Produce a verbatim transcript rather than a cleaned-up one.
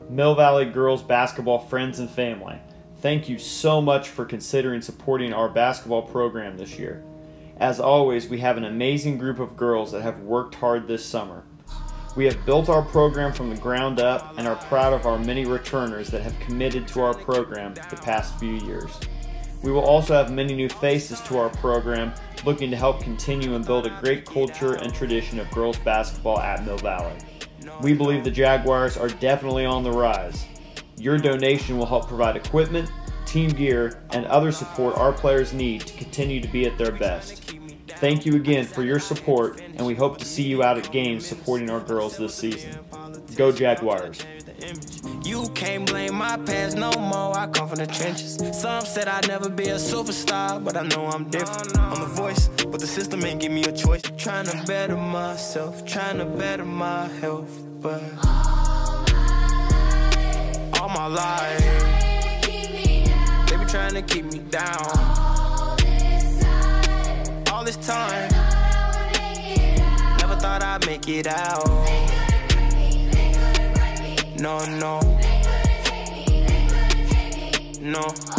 Mill Valley girls basketball friends and family, thank you so much for considering supporting our basketball program this year. As always, we have an amazing group of girls that have worked hard this summer. We have built our program from the ground up and are proud of our many returners that have committed to our program the past few years. We will also have many new faces to our program looking to help continue and build a great culture and tradition of girls basketball at Mill Valley. We believe the Jaguars are definitely on the rise. Your donation will help provide equipment, team gear, and other support our players need to continue to be at their best. Thank you again for your support, and we hope to see you out at games supporting our girls this season. Go Jaguars! You can't blame my past no more, I come from the trenches. Some said I'd never be a superstar, but I know I'm different. I'm the voice, but the system ain't give me a choice. Trying to better myself, trying to better my health, but all my life they be trying to keep me down. All this time, never thought I'd make it out. No, no, no.